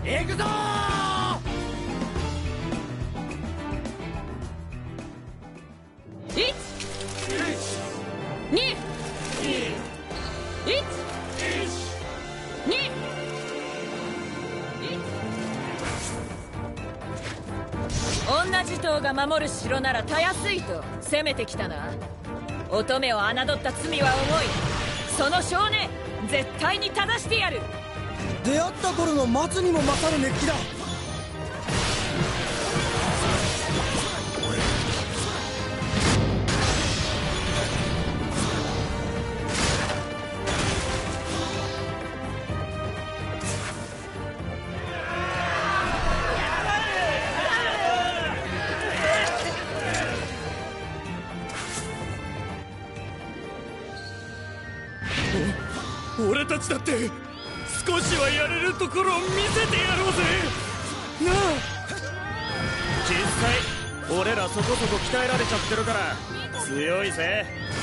行くぞー。1、2、1、2、女地頭が守る城ならたやすいと攻めてきたな。乙女を侮った罪は重い。その少年絶対に正してやる。 出会った頃の松にも勝る熱気だ。 俺たちだって少しはやれるところを見せてやろうぜなあ。実際俺らそこそこ鍛えられちゃってるから強いぜ。やれや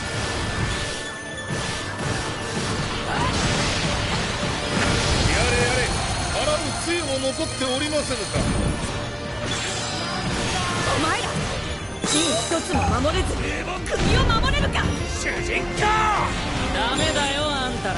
れ、あらぬ杖も残っておりませぬか。 お前ら陣一つも守れず国を守れるか。 主人公ダメだよあんたら。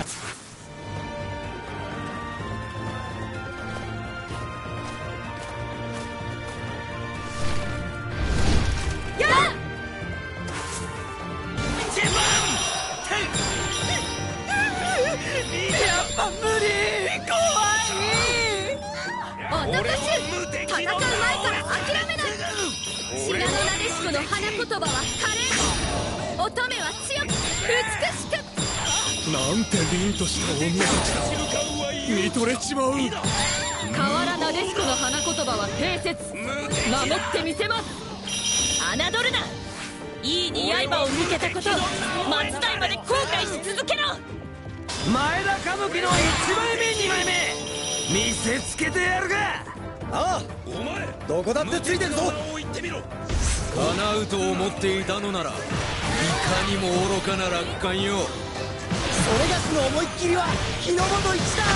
戦う前から諦めない。信濃なでしこの花言葉は華麗、乙女は強く美しく。 なんて凛とした女たちだ。見とれちまう。 河原なでしこの花言葉は定説。守ってみせます。侮るな。いいに刃を向けたこと、末代まで後悔し続けろ。 前田歌舞伎の1枚目2枚目見せつけてやるか。ああ、 お前どこだってついてるぞ。 叶うと思っていたのならいかにも愚かな楽観よ。 それがしの思いっきりは日の本一だ。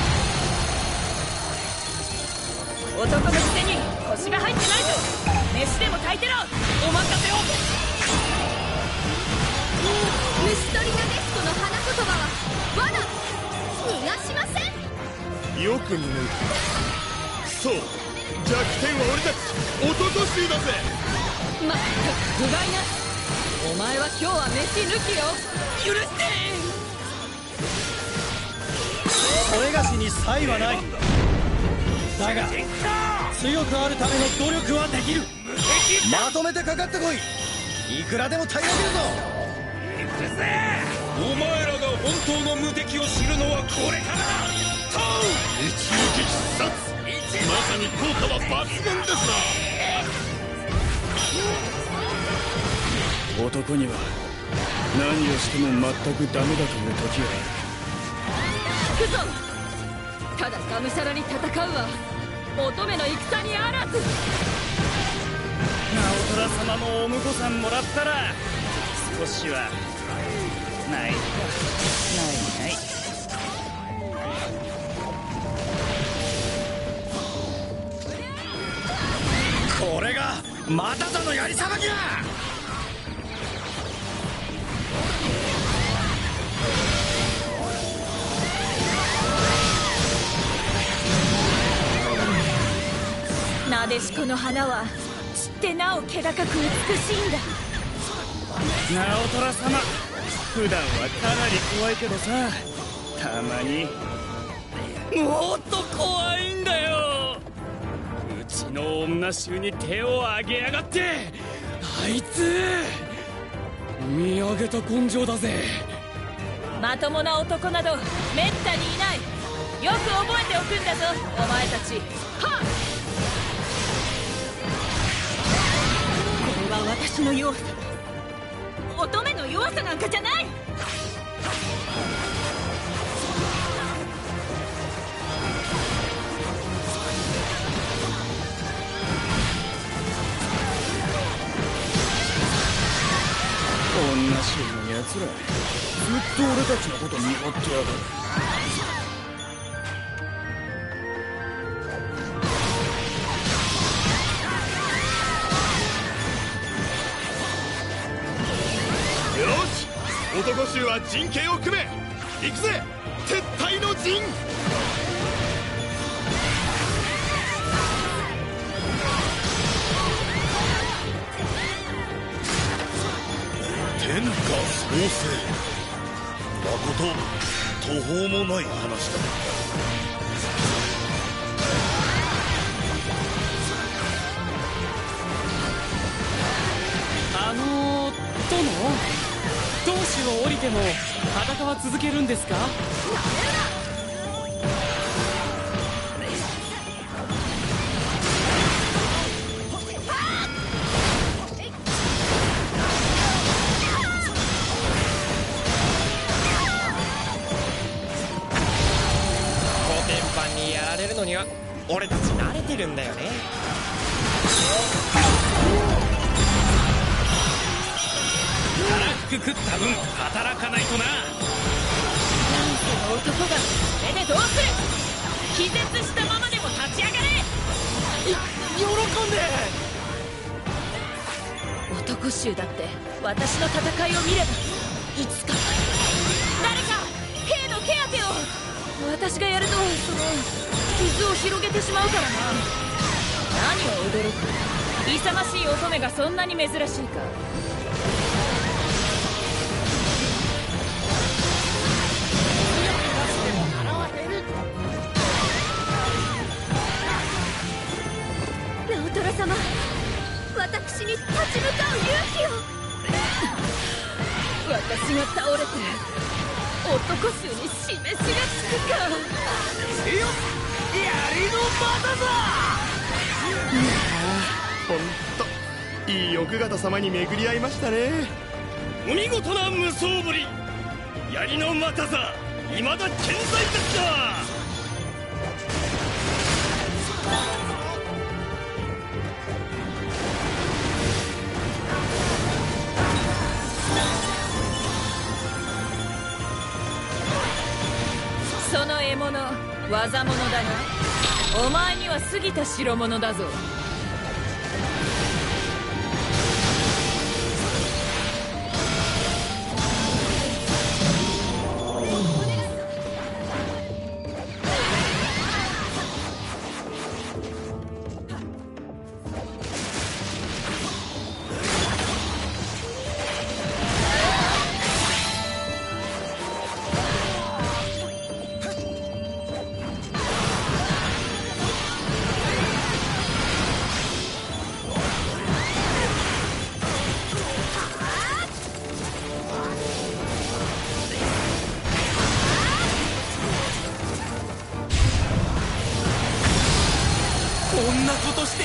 男のくせに腰が入ってないぞ。飯でも炊いてろ。お任せを。虫取りなでしこの花言葉は罠。逃がしません。 よく見抜いた。そう、弱点は俺たち男衆だぜ。 まったく不甲斐なし。お前は今日は飯抜きよ。許してそれがしに差異はない。だが強くあるための努力はできる。まとめてかかってこい。いくらでも耐えられるぞ。 行くぜ。お前らが本当の無敵を知るのはこれからだ。一撃必殺、まさに効果は抜群ですな。 男には何をしても全くダメだという時が聞くぞ。ただがむしゃらに戦うは乙女の戦にあらず。 直虎様もお婿さんもらったら少しはないか。ないない。 これがまただのやりさばきだ。 なでしこの花は散ってなお気高く美しいんだ。 直虎様、普段はかなり怖いけどさ、たまにもっと怖いんだよ。うちの女衆に手を挙げやがって。あいつ見上げた根性だぜ。 まともな男などめったにいない。よく覚えておくんだぞお前たち。はっ。これは私の弱さ。乙女の弱さなんかじゃない。 女衆のやつらずっと俺たちのこと見張ってやがる。 男衆は陣形を組め。行くぜ撤退の陣。 天下創生。まこと途方もない話だ。 殿、同志を降りても戦は続けるんですか？ コテンパンにやられるのには俺たち慣れてるんだよね。 腹くくった分働かないとな。 その男がそれでどうする。気絶したままでも立ち上がれ。 喜んで。 男衆だって私の戦いを見ればいつか誰か兵の手当てを。私がやると傷を広げてしまうからな。何を驚く。勇ましい乙女がそんなに珍しいか。 直虎様、私に立ち向かう勇気を。 私が倒れて男衆に示しがつくか。 よっ、槍のまだだ。ほんといい奥方様に巡り合いましたね。お見事な無双ぶり。槍のまたさ未だ健在ですか。 その獲物技物だな。お前には過ぎた代物だぞ。 こんなことして。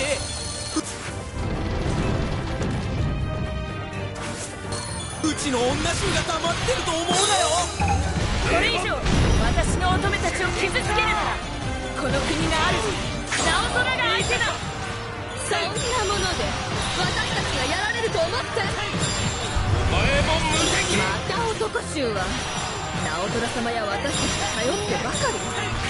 うちの女衆が黙ってると思うなよ。 これ以上私の乙女たちを傷つけるならこの国がある直虎が相手だ。そんなもので私たちがやられると思って。 お前も無敵。 また男衆は直虎様や私たちに頼ってばかり。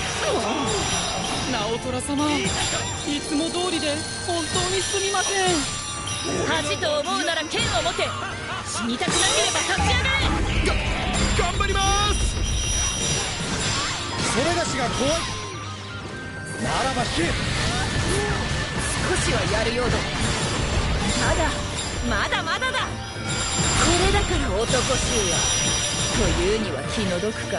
直虎様、いつも通りで本当にすみません。 恥と思うなら剣を持て。死にたくなければ立ち上がれ。 頑張ります。 それがしが怖いならば引け。 少しはやるようだ。まだまだだ。これだから男衆はというには気の毒か。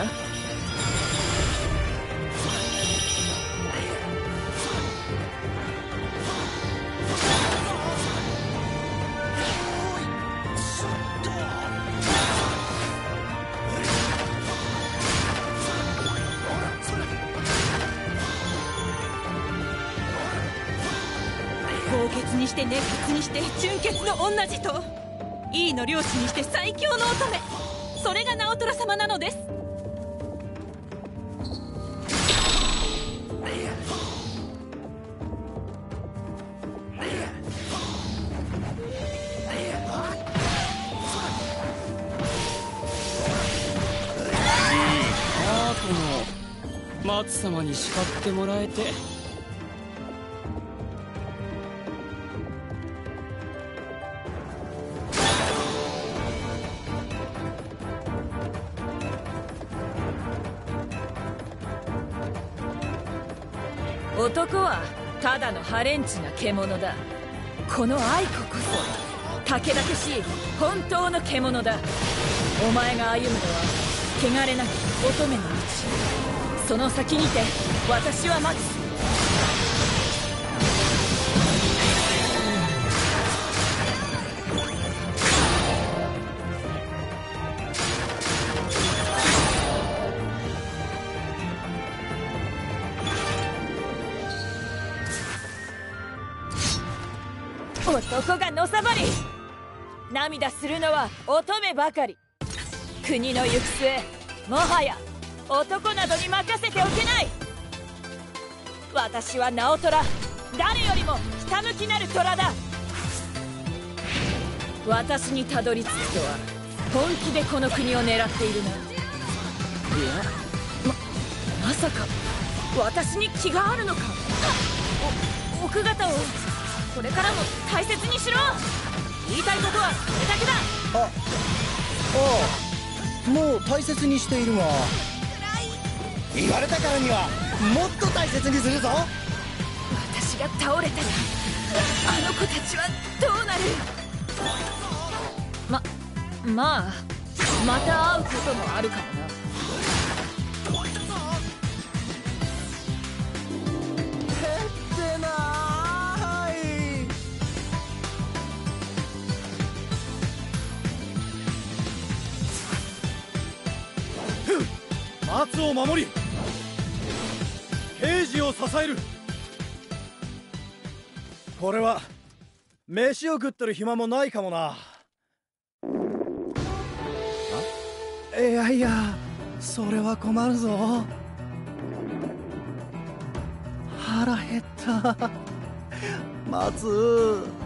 高潔にして熱血にして純潔の女児と井伊の漁師にして最強の乙女、それが直虎様なのです。 アートの松様に叱ってもらえて。 男はただのハレンチな獣だ。この愛子こそたけだけしい本当の獣だ。お前が歩むのは汚れなき乙女の道。その先にて私は待つ。男がのさばり涙するのは乙女ばかり。国の行く末もはや男などに任せておけない。私は直虎、誰よりもひたむきなる虎だ。私にたどり着くとは本気でこの国を狙っているな。いや、まさか私に気があるのか。奥方をこれからも大切にしろ。言いたいことはそれだけだ。 ああ、もう大切にしているが、言われたからにはもっと大切にするぞ。 私が倒れたらあの子たちはどうなる。また会うこともあるかもな。 松を守り刑事を支える。これは飯を食ってる暇もないかもな。いやいや、それは困るぞ。腹減った。松。